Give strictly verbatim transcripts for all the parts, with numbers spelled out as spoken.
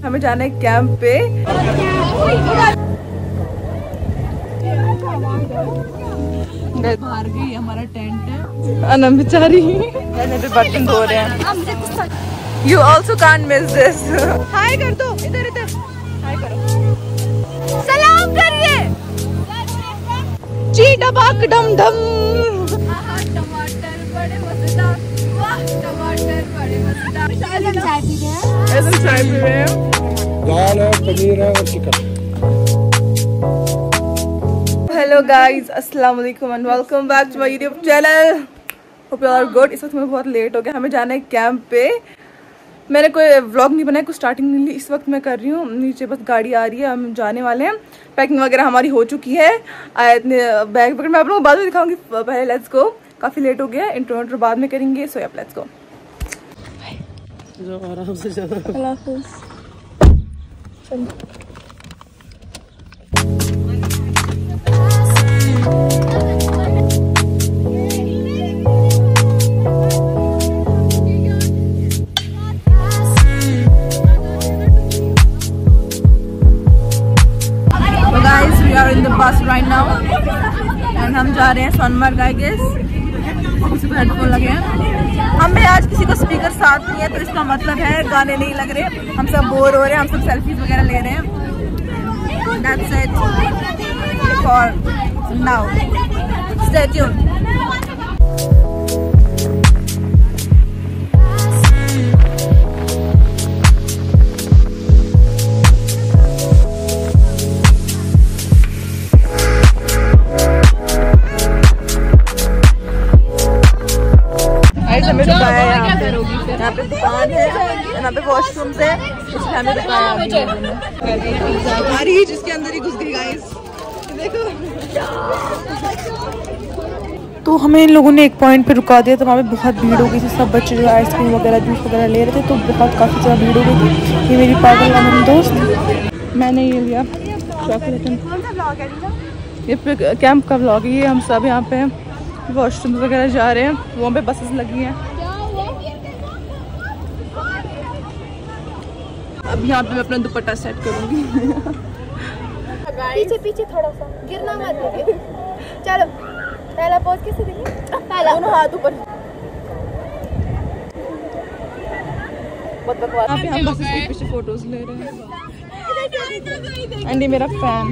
हमें जाना है कैंप पे। बाहर गई हमारा टेंट है। अनम बेचारी पे बर्तन धो रहे हैं। You also can't miss this. Hi कर दो, इधर इधर हाय करो, सलाम करिए। जी डबाक डम डम। टमाटर बड़े मजेदार, वाह टमाटर बड़े मजेदार। ऐसा चाय पी रहे हैं, ऐसा चाय पी रहे हैं। दाल है, पनीर है और चिकन। हेलो गाइस, अस्सलाम वालेकुम and welcome back to my YouTube channel. Hope you are good. इस वक्त मैं बहुत लेट हो गया, हमें जाना है कैंप पे। मैंने कोई व्लॉग नहीं बनाया, कुछ स्टार्टिंग नहीं ली, इस वक्त मैं कर रही हूँ। नीचे बस गाड़ी आ रही है, हम जाने वाले हैं। पैकिंग वगैरह हमारी हो चुकी है। इतने बैग वगैरह मैं आप लोगों को बाद में दिखाऊंगी। पहले लेट्स गो, काफ़ी लेट हो गया, इंट्रो इंट्रो बाद में करेंगे। So yup let's go. आराम से चलो। अल्लाह हाफ़िज़। In the bus right now and हम जा रहे हैं सोनमर्ग। आई गेस किसी को हेडफोन लगे हैं। हमें आज किसी को स्पीकर साथ नहीं है, तो इसका मतलब है गाने नहीं लग रहे, हम सब बोर हो रहे हैं, हम सब सेल्फीज वगैरह ले रहे हैं। That's it for now. Stay tuned. हमें रुकाया यहाँ पे, यहाँ पे दुकान है, यहाँ पे वॉशरूम्स है, इसलिए हमें रुकाया। हमारी जिसके अंदर ही घुस गई गाइस, देखो। तो हमें इन लोगों ने एक पॉइंट पे रुका दिया, तो वहाँ पे बहुत भीड़ हो गई थी। सब बच्चे जो आइसक्रीम वगैरह जूस वगैरह ले रहे थे, तो बहुत काफ़ी ज़्यादा भीड़ हो गई थी। ये मेरी पागल वाली दोस्त, मैंने ये लिया चॉकलेट। ये कैंप का व्लॉग है, ये हम सब यहाँ पे वॉशरूम वगैरह जा रहे हैं, वहाँ पे बसेस लगी हैं। अब यहाँ पे मैं अपना दुपट्टा सेट करूँगी। पीछे पीछे थोड़ा सा, गिरना मत दीजिए। चलो पहला पोज कैसे देंगे? पहला दोनों हाथ ऊपर। बहुत बकवास। यहाँ पे हम बसेस के पीछे फोटोज ले रहे हैं। एंडी मेरा फैन।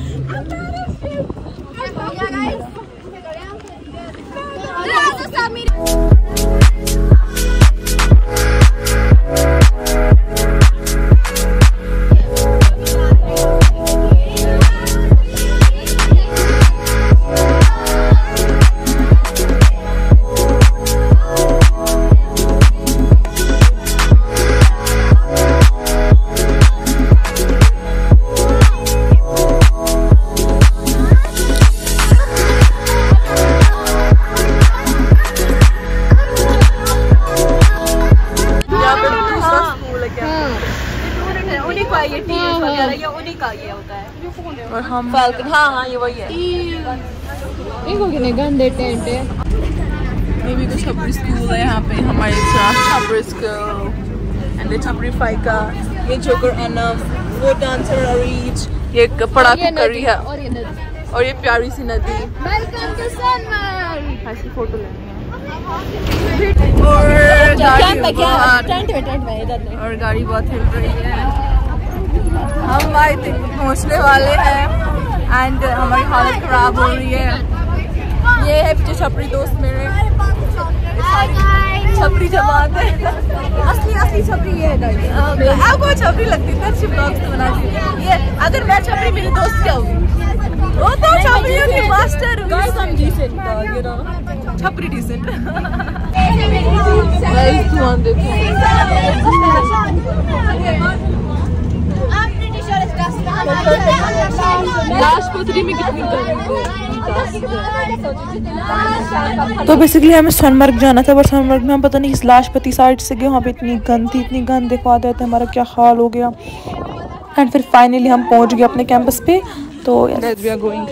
और हम फाल्कन, हाँ हाँ ये वही है। इनको गंदे टेंट है। ये भी कुछ छपरी स्कूल है यहाँ पे, हमारे छपरी स्कूल एंड छपरी फाइका। ये जोकर अनम, वो डांसर अरीज, ये पड़ाकू करी है, और ये प्यारी सी नदी। Welcome to Sonamarg. ऐसी फोटो लेनी है। और गाड़ी और गाड़ी बहुत हिल रही है। हम आई थिंक पहुँचने वाले हैं एंड हमारी हालत खराब हो रही है। ये है पीछे छपरी दोस्त मेरे, छपरी जमात है। असली असली छपरी ये है। आपको छपरी लगती है, अच्छी ब्लॉग्स तो बनाती है ये। अगर मैं छपरी मेरी दोस्त क्या होगी? वो तो छपरी की मास्टर होगी। छपरी डिसेंट। लाशपत्री में कितनी तो बेसिकली हमें सोनमर्ग जाना था, पर सोनमर्ग में हम पता नहीं किस लाशपति साइड से गए। वहाँ पे इतनी गंद थी, इतनी गंद दिखा देते थे, हमारा क्या हाल हो गया। एंड फिर फाइनली हम पहुँच गए अपने कैंपस पे। तो we are going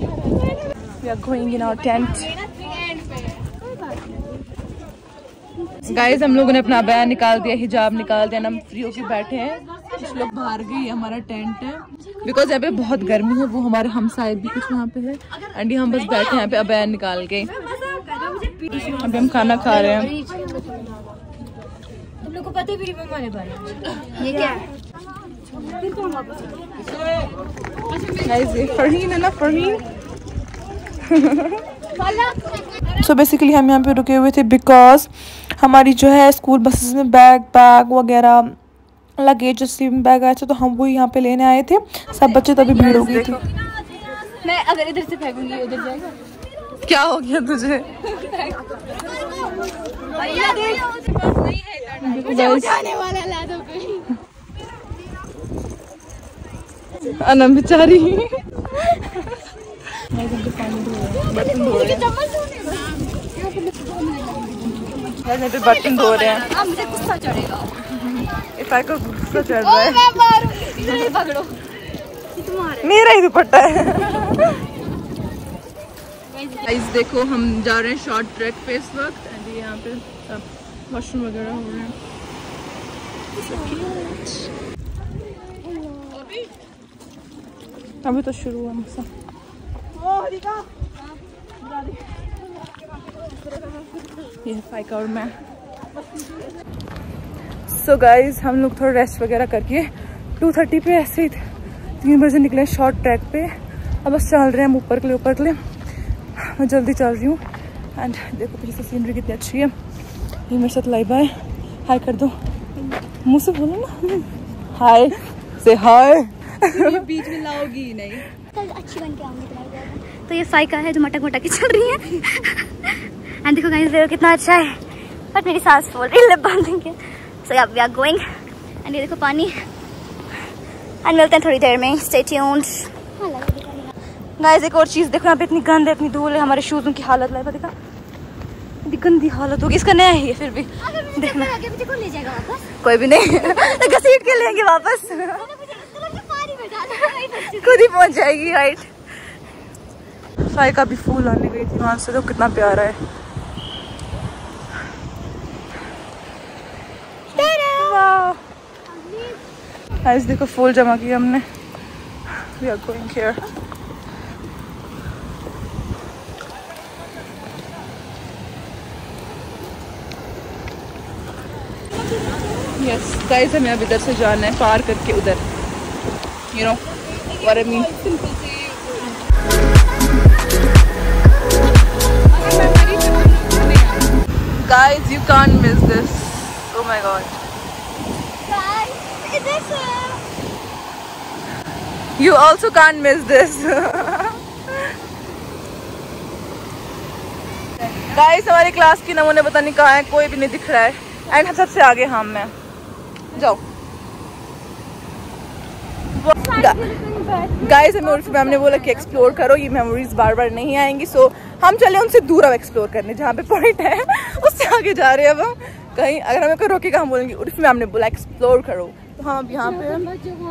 we are going in our tent. Guys हम लोगों ने अपना बयान निकाल दिया, हिजाब निकाल दिया, हम फ्री होके बैठे हैं। कुछ लोग बाहर गए, ये हमारा टेंट है बिकॉज यहाँ पे बहुत गर्मी है। वो हमारे हमसाए भी कुछ वहाँ पे है एंड हम बस बैठे हैं यहाँ पे अबयान निकाल के। अभी हम खाना खा रहे हैं। तुम लोग को पता है मेरी मम्मा ने बनाया ये क्या है? गाइस ये फरहीन है ना, फरहीन। सो बेसिकली हम यहाँ पे रुके हुए थे बिकॉज हमारी जो है स्कूल बसेस में बैग बैग वगैरह लगेज स्लीपिंग बैग आए थे, तो हम वो यहाँ पे लेने आए थे। सब बच्चे तभी भीड़ हो गई थी। मैं अगर इधर से फेंकूंगी उधर जाएगा। क्या हो गया तुझे? मुझे उठाने वाला ला दो कोई। अनम बेचारी बर्तन धो रहे हैं। मुझे गुस्सा चढ़ेगा। इफा को गुस्सा चढ़ रहा है। मैं मारूंगी, पकड़ो। मेरा ही दुपट्टा है। गाइस देखो हम जा रहे हैं शॉर्ट ट्रैक पे इस वक्त एंड यहाँ पे सब वॉशरूम वगैरह हो रहे हैं। अभी तो शुरू हुआ मसा। ये फाइका और मैं। सो so गाइज हम लोग थोड़ा रेस्ट वगैरह करके टू थर्टी पे ऐसे ही तीन बजे निकले शॉर्ट ट्रैक पे। अब बस चल रहे हैं हम ऊपर के लिए ऊपर के लिए। मैं जल्दी चल रही हूँ एंड देखो पीछे से सीनरी कितनी अच्छी है। ये मेरे साथ लाइव है। हाय कर दो, मुँह से बोलो ना हाय से हाय। बीच में लाओगी नहीं, कल अच्छी बन के आऊंगी तुम्हारी। तो ये फाइका है जो मटक मटक के चल रही है। एंड देखो गाइस देखो कितना अच्छा है, बट मेरी सांस फूल रही है, लिप बांधेंगे। सो या वी आर गोइंग एंड ये देखो पानी एंड मिलते हैं थोड़ी देर में। Stay tuned. गाइस एक और चीज़ देखो, यहाँ पे इतनी गंद है, इतनी धूल है, हमारे शूज़ों की हालत लाइव देखा, इतनी गंदी हालत होगी। इसका नया है फिर भी देखना, कौन ले जाएगा वापस? कोई भी नहीं। तो घसीट के लेंगे वापस, खुद ही पहुंच जाएगी। राइट फाइका भी फूल आने गई थी वहां से, तो कितना प्यारा है। गाइस देखो फूल जमा किया हमने। We are going here. Yes guys हमें अब इधर से जाना है, पार करके उधर। You know what I mean. Guys, you can't miss this. Oh my god. Guys, it is. You also can't miss this. Guys, हमारी क्लास की नमूने पता नहीं कहाँ है, कोई भी नहीं दिख रहा है एंड हम सबसे आगे हम में जाओ। गाइस हमें उर्फी मैम ने बोला कि एक्सप्लोर करो, ये मेमोरीज बार बार नहीं आएंगी। सो हम चले उनसे दूर अब एक्सप्लोर करने, जहाँ पे पॉइंट है उससे आगे जा रहे हैं अब हम कहीं। अगर हमें कोई रोकेगा हम बोलेंगे उर्फी मैम ने बोला एक्सप्लोर करो। तो हम अब यहाँ पे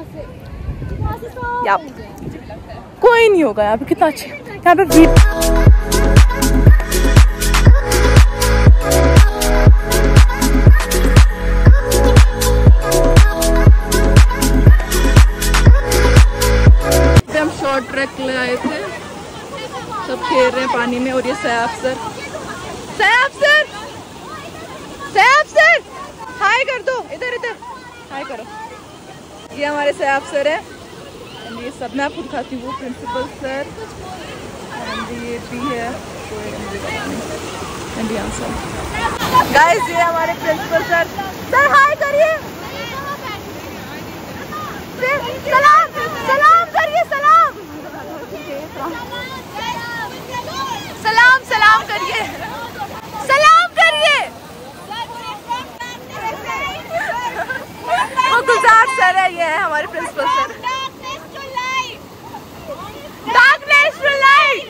या कोई नहीं होगा यहाँ पे। कितना अच्छा यहाँ पे ट्रैक ले आए थे, सब खेल रहे हैं पानी में। और ये Saif sir, Saif sir, Saif sir hi कर दो, इधर इधर हाय करो। ये हमारे सैफ सर है एंड ये सब मैं आपको दिखाती हूँ। वो प्रिंसिपल सर एंड ये भी है एंड यहाँ सर। गाइस ये हमारे प्रिंसिपल सर। सर हाय करिए, सलाम सलाम करिए, सलाम सलाम सलाम करिए, सलाम करिए। वो गुलजार सर है, ये है हमारे principal sir. Darkness to light.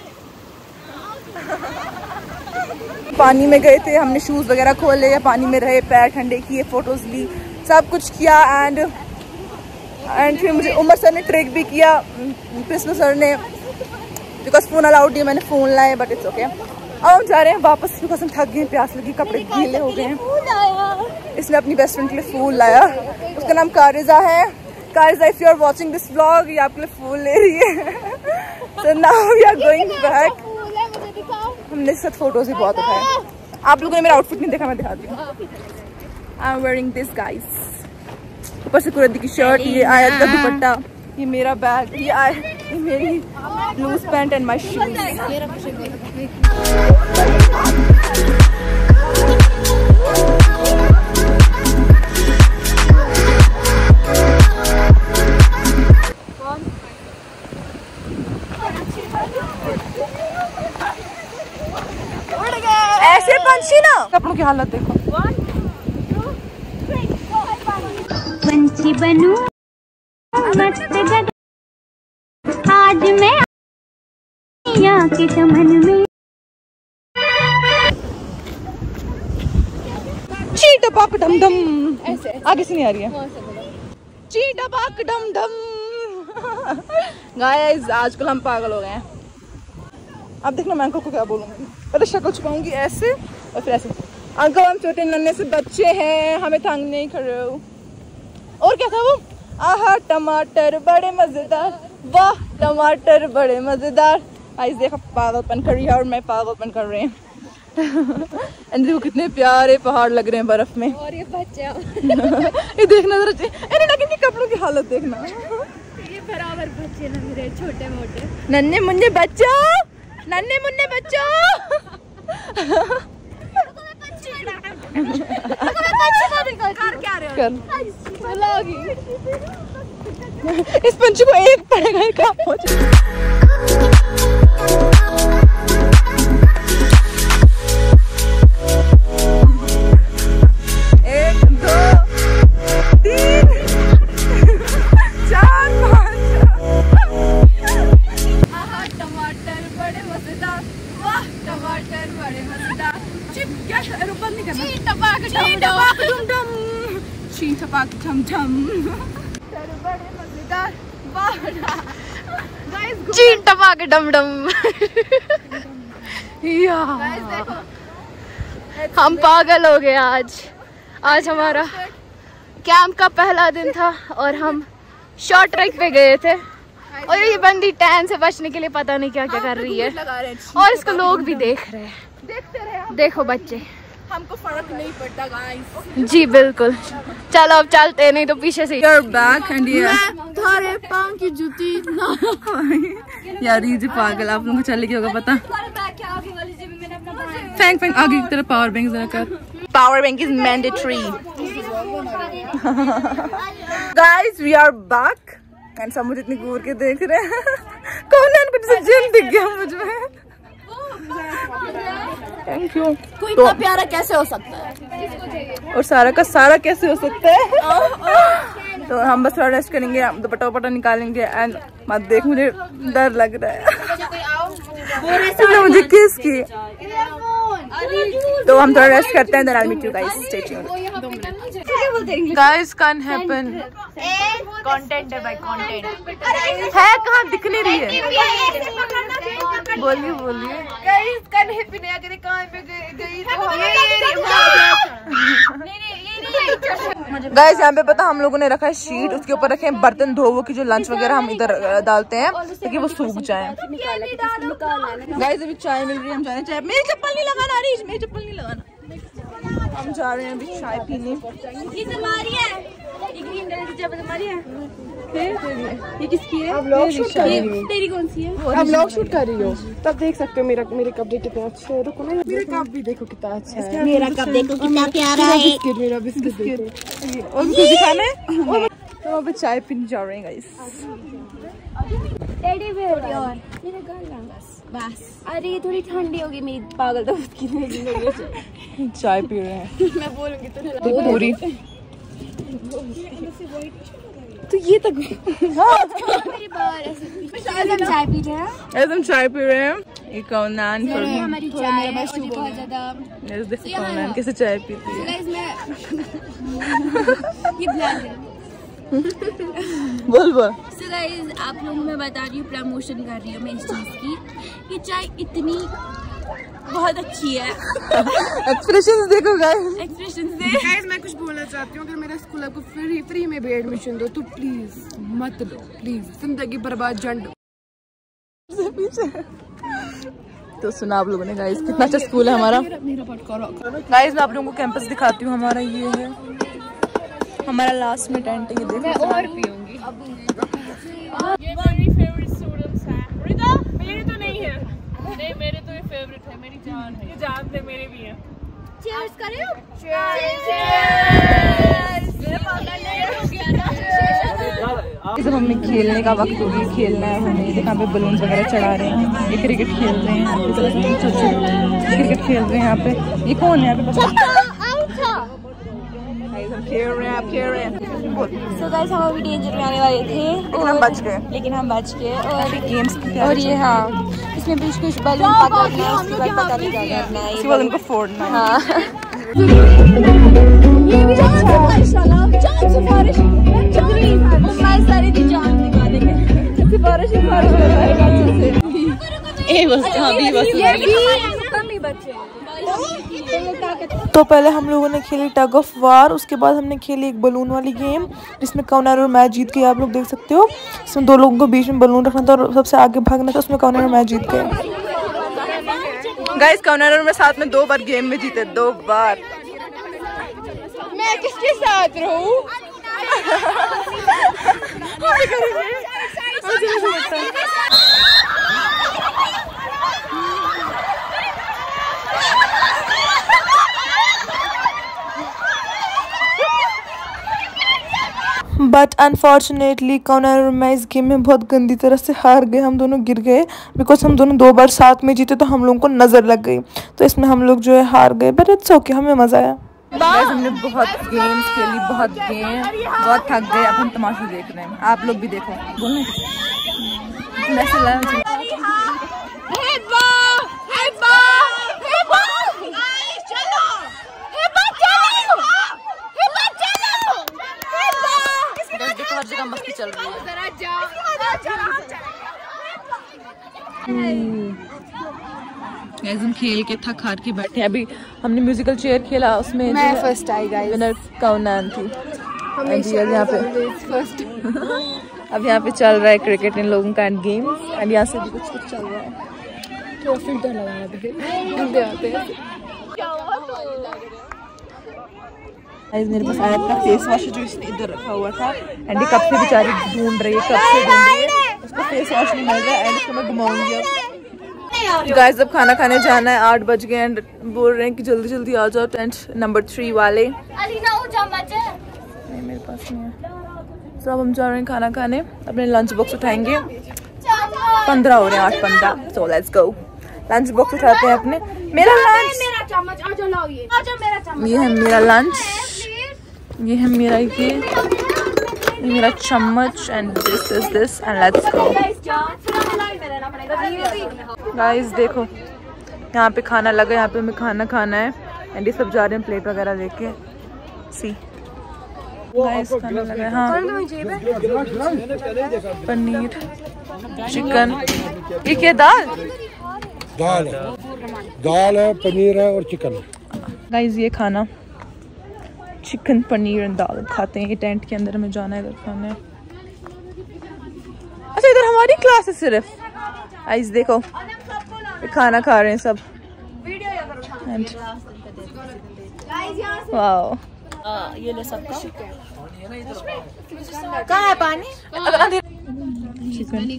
पानी में गए थे, हमने शूज वगैरह खोले, या पानी में रहे, पैर ठंडे किए, फोटोज ली, सब कुछ किया। एंड एंड फिर मुझे उमर सर ने ट्रिक भी किया, प्रिंसिपल सर ने, बिकॉज फ़ोन अलाउड नहीं, मैंने फ़ोन लाए बट इट्स ओके। अब हम जा रहे हैं वापस बिकॉज हम थक गए, प्यास लगी, कपड़े गीले हो गए हैं। इसने अपनी बेस्ट फ्रेंड के लिए फूल लाया, उसका नाम कारिजा है। Karija, if you are watching this vlog, ये आपके लिए फूल ले रही है। So now we are going back. हमने इसके साथ फोटोज भी बहुत उठाए। आप लोगों ने मेरा आउटफिट नहीं देखा, मैं दिखाती हूँ। I am wearing this guys, ऊपर से कुरदी की शर्ट, ये आयत का दुपट्टा, ये मेरा बैग, ये आय ये मेरी loose pant and my shoes. ऐसे पंछी ना, कपड़ों की हालत देखो। पंछी बनूं मस्त गगन, आज मैं यहाँ के चमन में। चीटा पाक डम डम, आगे से नहीं आ रही है। चीटा पाक डम डम। गाइस आजकल हम पागल हो गए हैं। अब देखना मैं अंकल को क्या बोलूंगी, पहले शक्ल छुपाऊंगी ऐसे और फिर ऐसे। अंकल हम छोटे नन्हे से बच्चे हैं, हमें तंग नहीं करो। और क्या था वो, आहा टमाटर बड़े मजेदार, वाह टमाटर बड़े मजेदार। गाइस देखो पागलपन कर रही है और मैं पागलपन कर रहे हैं। एंड देखो कितने प्यारे पहाड़ लग रहे हैं बर्फ में। और ये बच्चे ये देखना जरा, अरे लेकिन कपड़ों की हालत देखना, ये बराबर बच्चे लग रहे, छोटे मोटे नन्हे मुन्ने बच्चों, नन्हे मुन्ने बच्चों। इस पंछी को एक पड़ेगा, काम हो जाएगा। एक दो तीन चार पाँच। आहा टमाटर बड़े मजेदार, वाह टमाटर बड़े मजेदार। चिप क्या रुपन नहीं करना, ची टपाक ची टपाक डम डम, ची टपाक झम झम। बड़े मजेदार, वाह गाइस ची टपाक डम डम। या गाइस देखो हम पागल हो गए आज। आज हमारा कैंप का पहला दिन था और हम शॉर्ट ट्रैक पे गए थे और ये बंदी टैन से बचने के लिए पता नहीं क्या क्या कर रही है और इसको लोग भी देख रहे हैं। देखते रहे, देखो बच्चे, हमको फर्क नहीं पड़ता गाइस। जी बिल्कुल, चलो अब चलते, नहीं तो पीछे से। बैक एंड ये थारे पांव की जूती यार, ये जी पागल, आप लोगों को चल गया होगा पता। फेंक फेंक आगे की तरफ पावर बैंक जरा कर। Power bank is mandatory. Guys we are back and सब मुझे इतनी घूर के देख रहे हैं। कौन है इनको जैसे जिन दिख गया मुझे। Thank you. कोई इतना प्यारा कैसे हो सकता है और सारा का सारा कैसे हो सकता है। तो हम बस थोड़ा रेस्ट करेंगे, दुपट्टा वपट्टा निकालेंगे एंड मत देख, मुझे डर लग रहा है। तुमने मुझे किस की। तो हम थोड़ा रेस्ट करते हैं, then I'll meet you guys. Stay tuned. Guys can't happen. Content है भाई, कंटेंट है कहाँ, दिख नहीं रही है। बोलिए बोलिए। गाइस कन हैप्पी नहीं, अगर कहां पे गई तो गाइस यहाँ पे पता हम लोगों ने रखा है शीट, उसके ऊपर रखे हैं बर्तन धोवो की जो लंच वगैरह हम इधर डालते हैं ताकि वो सूख जाए। गाइस अभी चाय मिल रही है, हम जा रहे हैं चाय। मेरी चप्पल नहीं लगाना, आ रही मेरी चप्पल नहीं लगाना। हम जा रहे हैं अभी चाय पीने। ये तुम्हारी है, ये ग्रीन कलर की चप्पल तुम्हारी है। ये किसकी है? आप व्लॉग शूट कर रही हो? तेरी कौन सी है? आप व्लॉग शूट कर रही हो तब देख सकते हो मेरा मेरे कपड़े कितने अच्छे हैं। रुको ना, मेरे कप भी देखो कितना अच्छा है। मेरा कप देखो कितना प्यारा है। बिस्किट, मेरा बिस्किट देखो। और कुछ दिखाना है। तो अभी चाय पीने जा रहे हैं गाइस। टेडी बेयर यार, मेरा गला बस। अरे ये थोड़ी ठंडी होगी, मेरी पागल दोस्त की नहीं। चाय पी रहे हैं। मैं बोलूंगी तो पूरी तो ये तक मेरी बार ऐसे हम चाय पी रहे हैं। ऐसे हम चाय पी रहे हैं। ये कौनान ये हमारी चाय है, मुझे बहुत ज्यादा कौनान कैसे चाय पीती है। गाइस मैं ये ब्लैक है। बोल बोल। सो गाइस आप लोगों को मैं बता रही हूँ, प्रमोशन कर रही हूँ मैं इस चीज की। ये चाय इतनी बहुत अच्छी है। एक्सप्रेशंस देखो गाइस, एक्सप्रेशंस दे। गाइस मैं कुछ बोलना चाहती हूँ, अगर मेरा स्कूल आपको फ्री फ्री में भी एडमिशन दो तो प्लीज मत लो, प्लीज, जिंदगी बर्बाद जंड। तो सुना आप लोगों ने गाइस, कितना अच्छा स्कूल है हमारा। गाइस मैं आप लोगों को कैंपस दिखाती हूँ हमारा। ये है हमारा लास्ट में टेंट है, ये देखो। मैं और पीऊंगी। ये मेरी फेवरेट स्टूडेंट्स हैं। रिदा मेरी तो नहीं है, नहीं मेरे तो ये फेवरेट है, मेरी जान है, ये जान थे मेरे भी हैं। चीयर्स करें। जब हमें खेलने का वक्त हो गया, खेलना है हमें, यहाँ पे बलून्स वगैरह चढ़ा रहे हैं, ये क्रिकेट खेल रहे हैं, क्रिकेट खेल रहे हैं यहाँ पे। ये कौन है यहाँ पे? खेल रहे हैं, आप खेल रहे हैं। सो गाइस हम अभी डेंजर में आने वाले थे लेकिन हम बच गए, लेकिन हम बच गए। और गेम्स और ये हाँ, इसमें कुछ कुछ बलून पकड़ना है, उसके बाद पता नहीं क्या करना है, इसके बाद उनको फोड़ना है। हाँ। ये भी जान सिफारिश सारी थी, जान दिखा देंगे। सिफारिश सिफारिश करवाएगा अच्छे से। ए बस हाँ बी बस। ये भी कम ही बच्चे। तो पहले हम लोगों ने खेली टग ऑफ वार, उसके बाद हमने खेली एक बलून वाली गेम जिसमें कौनर और मैच जीत गई। आप लोग देख सकते हो, इसमें दो लोगों को बीच में बलून रखना था और सबसे आगे भागना था, उसमें कौनर और मैच जीत गए। गाइस कौनर और मैं साथ में दो बार गेम में जीते, दो बार। मैं किसके साथ रहूं? बट अनफॉर्चुनेटली कौनर और मैं इस गेम में बहुत गंदी तरह से हार गए। हम दोनों गिर गए बिकॉज हम दोनों दो बार साथ में जीते तो हम लोगों को नज़र लग गई, तो इसमें हम लोग जो है हार गए। बट इट्स ओके, हमें मज़ा आया। गाइस हमने बहुत गेम्स खेली, बहुत गेम, बहुत थक गए। अब हम तमाशा देख रहे हैं, आप लोग भी देखो। बोलने हर जगह मस्ती चल रही है। हम खेल के थक हार के बैठे। अभी हमने म्यूजिकल चेयर खेला, उसमें मैं फर्स्ट आई गाइस। विनर कौनान थी। यहाँ पे फर्स्ट। अब यहाँ पे चल रहा है क्रिकेट इन लोगों का एंड गेम, एंड यहाँ से भी कुछ कुछ चल रहा है। तो फिल्टर लगाया आते हैं। मेरे पास आया अपना फेस वॉश जो इसने इधर रखा हुआ था, एंड ये कब से बेचारी ढूंढ रही है, कब से ढूंढ रही है, उसको फेस वॉश नहीं मिल रहा है, एंड इसको मैं घुमाऊंगी अब। गाइस अब खाना खाने जाना है, आठ बज गए एंड बोल रहे हैं कि जल्दी जल्दी आ जाओ टेंट नंबर थ्री वाले। नहीं मेरे पास नहीं है। तो अब हम जा रहे हैं खाना खाने, अपने लंच बॉक्स उठाएंगे। पंद्रह हो रहे हैं, आठ पंद्रह। So let's go, lunch box उठाते हैं अपने। मेरा लंच, ये है मेरा लंच, ये है मेरा ये ये मेरा चम्मच, and this is this, and let's go. Guys देखो यहाँ पे खाना लगा, यहाँ पे हमें खाना खाना है, एंड ये सब जा रहे हैं प्लेट वगैरह लेके। सी गाइस खाना लगा है। हाँ पनीर, चिकन, ये क्या दाल दाल है, दाल है, पनीर है और चिकन। गाइस ये खाना चिकन पनीर एंड दाल खाते हैं। ये टेंट के अंदर हमें जाना है, इधर खाना है। अच्छा इधर हमारी क्लास है सिर्फ। गाइस देखो ये खाना खा रहे हैं सब। वाओ ये ले सब कुछ। कहाँ है पानी? चिकन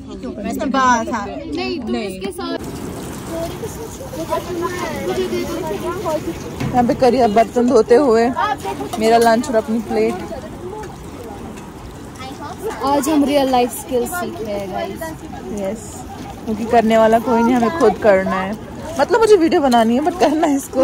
यहाँ पे करिए बर्तन धोते हुए मेरा लंच और अपनी प्लेट। आज हम रियल लाइफ स्किल्स सीख रहे हैं गाइस। यस, क्योंकि करने वाला कोई नहीं, हमें खुद करना है। मतलब मुझे वीडियो बनानी है बट करना है इसको।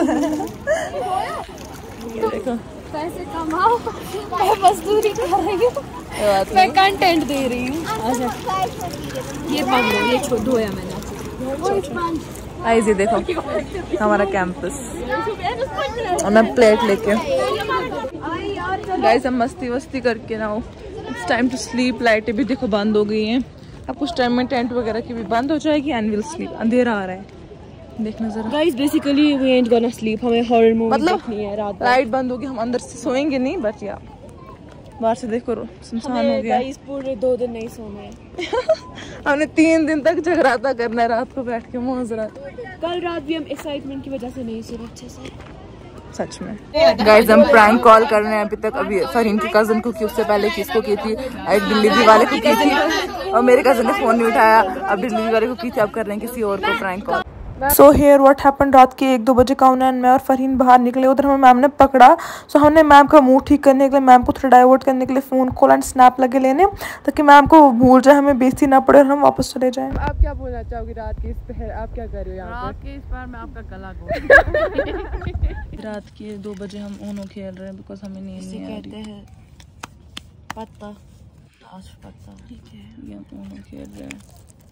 देखो पैसे कमाओ, मैं मजदूरी कर रही हूँ, मैं कंटेंट दे रही हूँ। ये पकड़ो, ये छोड़ धोया मैंने। आइए देखो हमारा कैंपस, और मैं प्लेट लेके। गाइस हम मस्ती वस्ती करके ना, इट्स टाइम टू स्लीप। लाइटें भी देखो बंद हो गई हैं। अब कुछ टाइम में टेंट वगैरह की भी बंद हो जाएगी एंड विल स्लीप। अंधेरा आ रहा है, देखना जरा। Guys basically we aren't gonna sleep, हमें हॉरर मूवी मतलब देखनी है रात को। लाइट बंद होगी, हम अंदर से सोएंगे नहीं, बट या बाहर से देखो सुनसान हो गया। गाइस पूरे दो दिन नहीं सोना है। हमने तीन दिन तक जगराता करना है रात को बैठ के मौज रात। कल रात भी हम एक्साइटमेंट की वजह से नहीं सोए अच्छे से। सच में गाइस हम प्रैंक कॉल कर रहे हैं अभी तक। अभी फरहीन की कजन को की, उससे पहले किसको की थी, एक डिलीवरी वाले को की थी, और मेरे कजन ने फोन नहीं उठाया। अब डिलीवरी वाले को की थी, अब कर रहे हैं किसी और को prank call. So here what happen, रात के एक दो बजे काउना एंड मैं और फरहीन बाहर निकले। उधर हमें मैम ने पकड़ा। सो हमने मैम का मूड ठीक करने के लिए, मैम को थोड़ा डाइवर्ट करने के लिए फ़ोन कॉल एंड स्नैप लगे लेने, ताकि मैम को भूल जाए, हमें बेइज्जती ना पड़े और हम वापस चले जाएं। आप क्या बोलना चाहोगे रात के इस पहर, आप क्या कर रहे हो यहाँ पर? रात के इस पहर में आपका गला घोट। रात के दो बजे हम ऊनो खेल रहे हैं बिकॉज हमें नींद नहीं आ रही है। पत्ता पत्ता ठीक है, ये हम ऊनो खेल रहे हैं।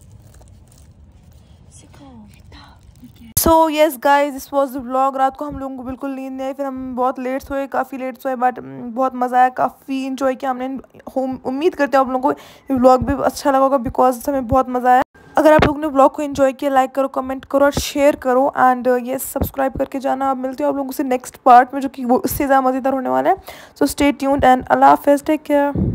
So yes guys this was the vlog. रात को हम लोगों को बिल्कुल नींद नहीं आई, फिर हम बहुत लेट सोए, काफ़ी लेट सोए, बट बहुत मज़ा आया, काफ़ी इंजॉय किया हमने। उम्मीद करते हैं आप लोगों को ये व्लॉग भी अच्छा लगा होगा बिकॉज हमें बहुत मज़ा आया। अगर आप लोगों ने व्लॉग को एंजॉय किया, लाइक करो, कमेंट करो और शेयर करो एंड ये सब्सक्राइब करके जाना। अब मिलते हो आप लोगों से नेक्स्ट पार्ट में, जो कि वो इससे ज़्यादा मज़ेदार होने वाला है। सो स्टे ट्यून्ड एंड अल्लाह हाफिज़, टेक केयर।